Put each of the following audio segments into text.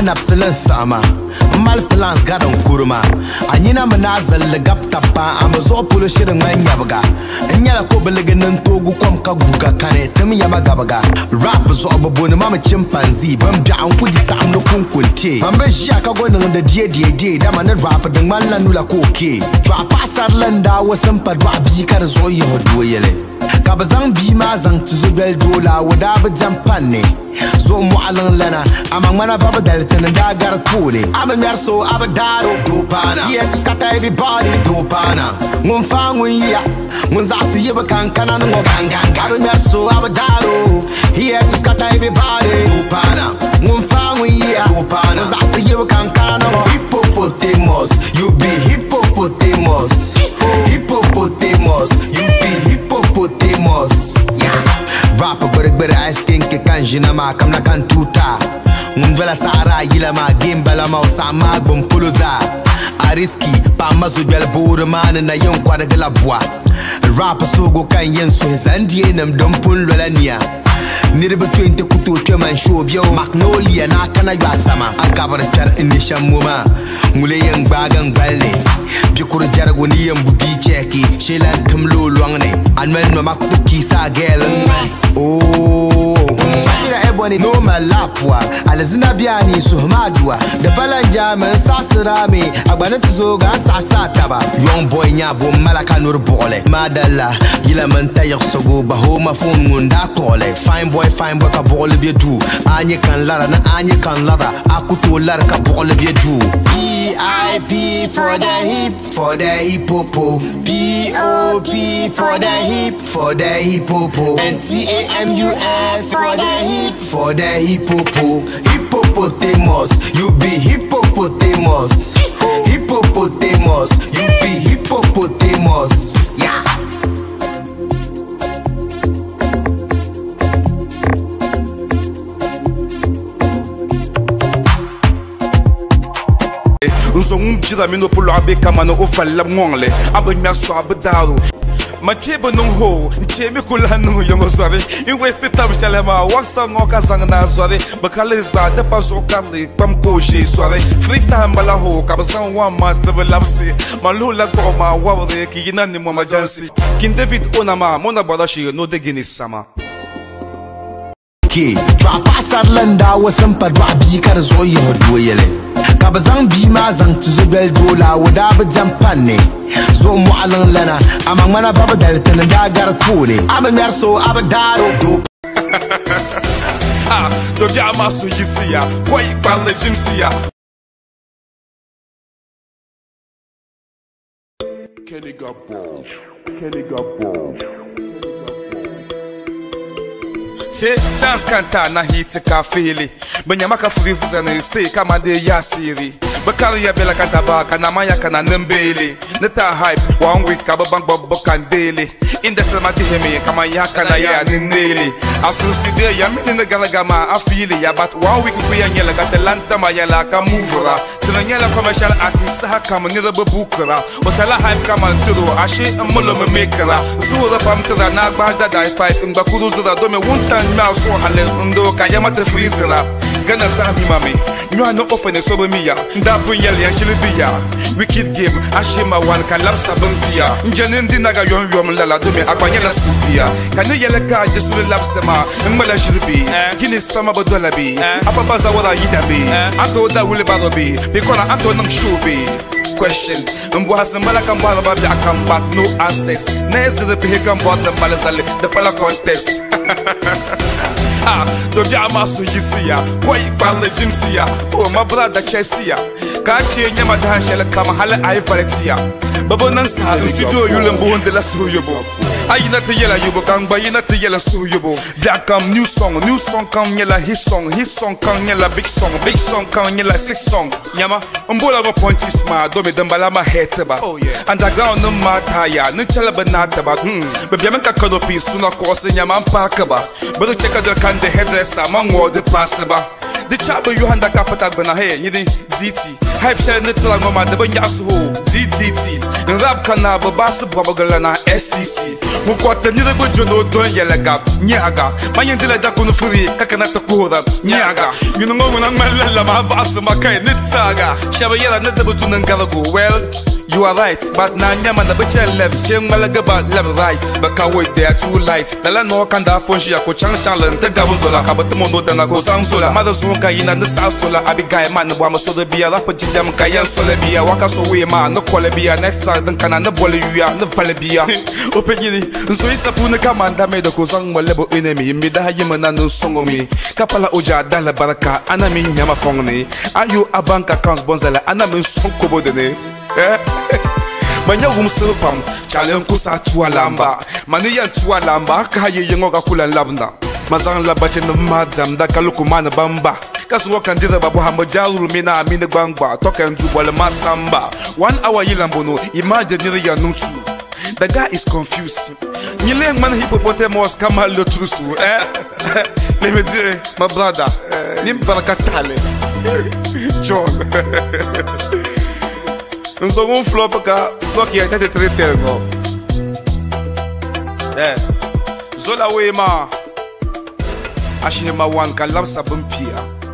napsilan sama mal plans gadon kurma anyina manazal gap tapa amazo polo shirin manya baga nyala ko beleganan togu kwam ka guga kane tam yaba gabaga rap zo ababo ne mama chimpanzee bam da an kudi sa amno kunkunte bambe shaka gonin da die da man rap din mallan nula koke twa pasar landa wasan padwa bi kar zo yi hodo yele kabazan bi ma zan tuzo bel dola wada ba jampanne zo mu alan lana amang mana baba daltan da gar tole am merso abadaro dopana yeah to scatter everybody dopana ngun fa ngun ya ngun za su yiba kankana ngo ganganga am merso abadaro yeah to scatter everybody dopana ngun fa ngun ya dopana za su yiba kankana ngo hippopotamus you be hippopotamus hippopotamus you be hippopotamus yeah rap better ice king ke kanjina ma kamna kan tuta Mvela sara yila ma gimbala ma usama bumpuluza Ariski pa mazu bel burman na yon kwa de la bois Rap sogo kan yen so zandie nam dompun lolania Nirbe 20 kuto teman show bio Magnolia na kana yasama akabar tar inisha muma Mule yang bagang balle Bikur jarago ni yang bubi cheki Shelan tumlo luangne Anmen no makutu kisa gel Oh no malapwa alazina biani suhmadwa de balanja men sasirami agbana tuzoga sasataba young boy nyabo malaka nur bole madalla yila man tayer sogo baho mafun munda tole fine boy ka bole bi du anye kan lara na anye kan lara akuto lara ka bole bi du EIP for the hip popo POP for the hip popo and TAMUS for the hippopotamus you be hippopotamus hippopotamus you be hippopotamus yeah Nzong jira mino pulo abe kamano ofalla ngongle abanya so abdaru Matebe nung ho, Jimmy Kulanu young sorry. You wasted time, Shalema, walks on Okazanga, sorry. Bakalis bad, the Paso Kali, Pamposhi, sorry. Freestyle Balaho, Cabazan one master of Lapsi, Malula Goma, Wawre, Kinani Momajansi, King David Onama, Mona Badashi, no the Guinness summer. Pasar landa wasan padwa bi kar zo yi hodo yele kabazan bi ma zan tuzo bel dola wada ba jampanne zo mu alan lana amang mana baba daltan da gar tole am merso abadaro do ah do ya maso yisia koi parle jimsia Kenny got ball Se chance kanta na hit ka fili Benyamaka freeze na stay kama de ya siri Bakari ya bela kanta ba kana maya kana nembele Neta hype 1 week ka bang bob kan daily Industry ma diheme kama ya kana ya ninele Asusi de ya mini galagama afili ya but 1 week ku ya nyela ka lanta ma ya la ka movera Tunanyela commercial artist ha kama ni rebe bukara Otala hype kama nturo ashe molo me makera Zura pamtara na gba da 5 ngba kuruzu da do me wunta Now so hale ndo kayamata freezera Gana sabi mami Nywa no ofene sobo miya Ndapu nyeli ya shilibiya Wicked game Ashima one kan lapsa bambia Njene ndi naga yom lala Dome akwanyela supia Kani yele ka jesuli lapsema Mbala shilibi Gini sama badola bi Apapaza wala yidabi Ato da wule barobi Bikona ato nang shubi Question Mbwa hasambala kambala babi akambat no access Nezi de pihe kambata mbala zale De pala contest Ah, do ya maso yisia koi parle jimsia oh my brother Chelsea ka tie nyama da shele kama hala ai valetia babo nan sa studio yulembo de la soyobo ayina te yela yubo kan bayina te yela soyobo that come new song come yela hit song come yela big song come yela 6 song nyama mbola go punches ma do me dambala ma heteba underground no mataya no chala banata ba bebia men ka kodopi suna ko se nyama mpaka ba but check out the kan the headrest among all the passaba The chapel you hand a capita gonna hear, you the DT. Hype share netla ngoma de banyasu ho, DDT. Rap kana ba basu babagala na STC. Mukwata ni rebo jono don yelega, nyaga. Mayendela da kono furi, kakana to kura, nyaga. You know ngoma malala ma basu makai nitsaga. Shaba yela netabo tunangalago. Well, you are right, but now nyama na beche left, sheng malagaba left right. But wait, they are too light. Nala no kanda fonshi ya ko chang changlan, te gabuzola, kabatumono dana go sangsola. Mother zunka ina the south sola, abigai man, wama so the beer, rapa jam kayan solebia, waka so we man, no kolebia, next side, then kana no bolivia, no falebia. Open yini, so isa puna kamanda made the kozang malebo enemy, mida yimana no song me. Kapala oja dala baraka, anami nyama fongni. Are you a bank accounts bonzala, anami song kobodene? Manya umsilpam, challenge kusa tualamba. Mania tualamba, kaye yengoga kula labna. Mazang labache no madam, da kalukumana bamba. Kasu kandida babu hamajalu mina amine bangba. Toka nzubwale masamba. 1 hour yilambono, imagine ya nutu. The guy is confused. Nyileng man hippopotamus kama lotrusu, Let me do it, my brother. Nimbarakatale. John. Nous sommes flop car toi qui a été traité no. Zola wema. Ashima wan kalab sabumpia.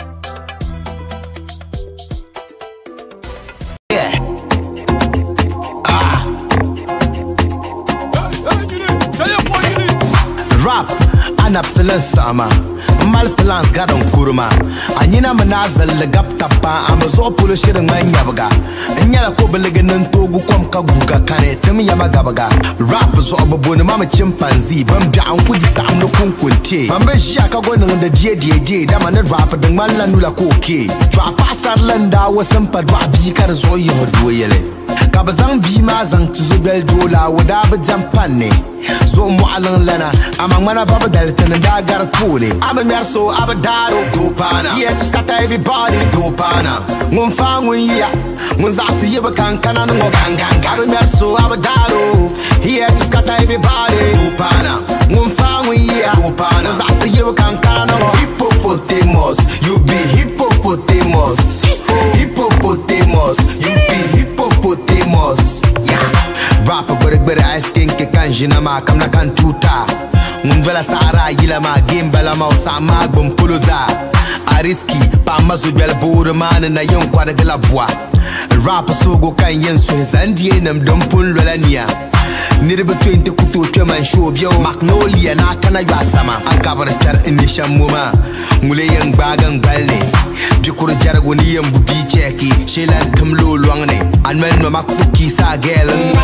Rap anapselen sama. Mal plans gadon kurma anyina manazal legap tapa amazo polo shirin manyabaga nyala ko belege nan togu kom ka guga kane tem yabaga baga rap zo ababone mama chimpanzee ban bia an kuji sam no kunkunte bambe shaka gonin da die da man rap din man lanula koke twa pasar landa wasan padwa bi kar zo yi hodo yele kabazan bi ma zan tuzo bel dola wada ba jampanne so mu alan lana amang mana baba daltan da gar tole so abadaro dopana yeah to scatter everybody dopana mun fa mun ya mun za su yi kankana no ganga so abadaro yeah to scatter everybody dopana mun fa mun ya dopana za su yi kankana no hippopotamus you be hippopotamus hippopotamus you be hippopotamus yeah rapper but ice king ke kanjina ma kamna kan tuta Mvela sara yila ma gimbala ma usama gumpuluza Ariski pa mazubel buru mana na yon kwa de la voix Rap sogo kan yen so zandie nam dompun lolania Nirbe 20 kuto tweman show bio Magnolia na kana yasama Akabar tar inisha muma Mule yang bagang balle Bikuru jargo ni yang bubi cheki Shelan kamlo luangne Anwen no makuki sa gelen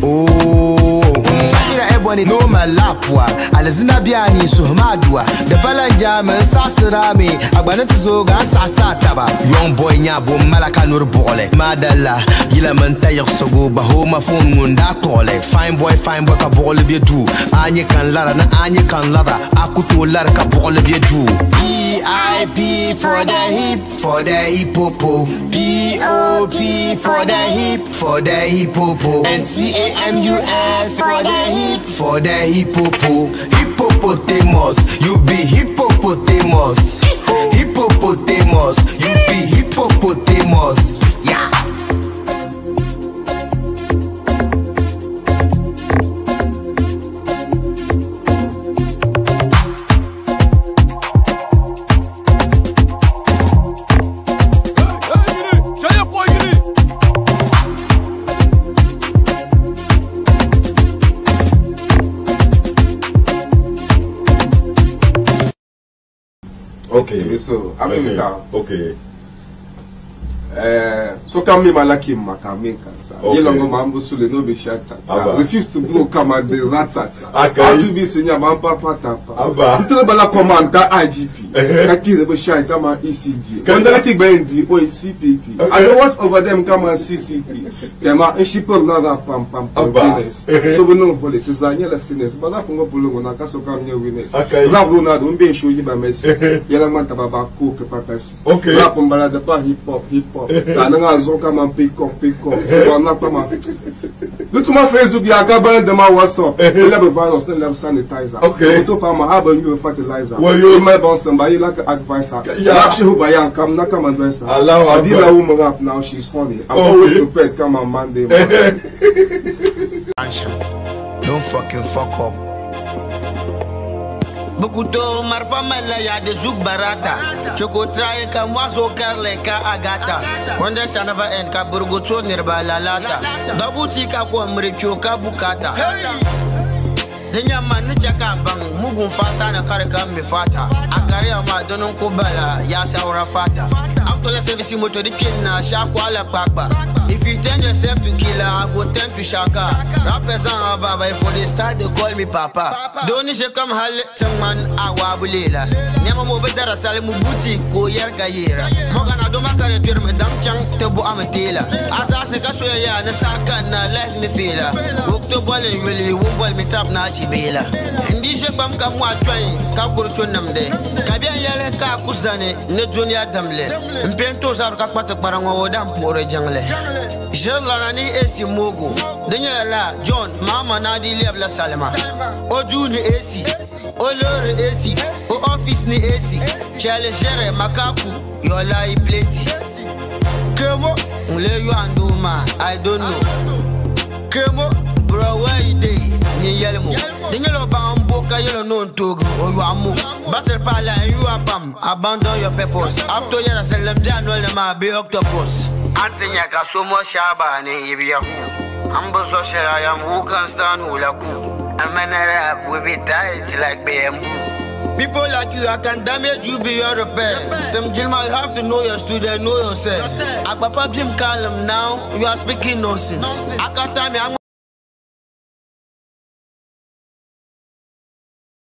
Oh Ebony no malapwa alazina biani suhmadwa de balanja men sasirami agbana tuzoga sasataba young boy nyabo malaka nur bole madalla yila man tayer sogo baho mafon munda tole fine boy ka bole bi du anye kan lara na anye kan lara akuto lar ka bole bi du PIP for the hippopo POP for the hippopo NTAMUS for the hippopo hippopotamus you be hippopotamus hippopotamus you be hippopotamus yeah Okay, so I mean, okay. So come me malaki makameka sa. Yelongo mambo sule no be shata. Refuse to go come at the ratata. How to be senior mampa patapa. Ito bala command ka IGP. Kati the shata ma ECG. Kandalati bendi o CPP. I know what over them come and CCT. Tema enshipo nada pam. So we know politics are nyela sinners. But that pongo polo na kaso kam nye winners. Rap Ronaldo mbe show yi ba Messi. Yela man tababa cook pa Pepsi. Rap mbala de pa hip hop. up. Tananga zoka man pick up. Wana kama. Look my Facebook, you are gathering them on WhatsApp. You never virus, you never sanitizer. Okay. You talk about have a new fertilizer. Well, you might bounce somebody like an advisor. Yeah. Actually, who buy and come, not come advisor. I did a woman up now, she's funny. I'm always prepared, come on Monday. Don't fucking fuck up. Bukuto marfa malaya de zoek barata. Choco trae ka mwazo karle ka agata. Wanda sanava en ka burgoto nirba lalata. Dabuti ka kwa mricho ka bukata. Denya mani chaka bang mugun fata na kareka mi fata. Akari ama donon kubala ya saura fata. After service moto di kinna shakwa la papa. If you turn yourself to killer, I go turn to shaka. Rappers and baba, for they start they call me papa. Don't you come halle man awabulela. Nyama mo bedara sale mu boutique ko yer gayera. Mogana do makare tur me dam chang te bu ametela. Asa se ka soya na saka na life ni fela. Okto bol weli wo bol mi tap na chibela. Ndi je bam ka mo atwan ka kurcho namde. Ka bien yele ka kusane ne dunia damle. Mpento zar ka kwata parango wodam pore jangle. Jelanani esi mogo. Denya la John mama na di lebla salama. Oju ni esi. Olore esi. O office ni esi. Challenger makaku. Your life plenty. Kremo ule you anduma. I don't know. Kremo bro where you dey? Ni yelmo. Denya lo bamboka yelo non togo. O you amu. Basel pala you abam. Abandon your purpose. After yera selam janol ma be octopus. Antenya ka so mo shaba ni ibiyahu. Ambo social I am who can stand ulaku. I'm an Arab will be tight like bamboo. People like you, I can damage you beyond repair. Them Jilma, you have to know your student, know yourself. Akpapa Jim Kalam now, you are speaking nonsense. I can't tell me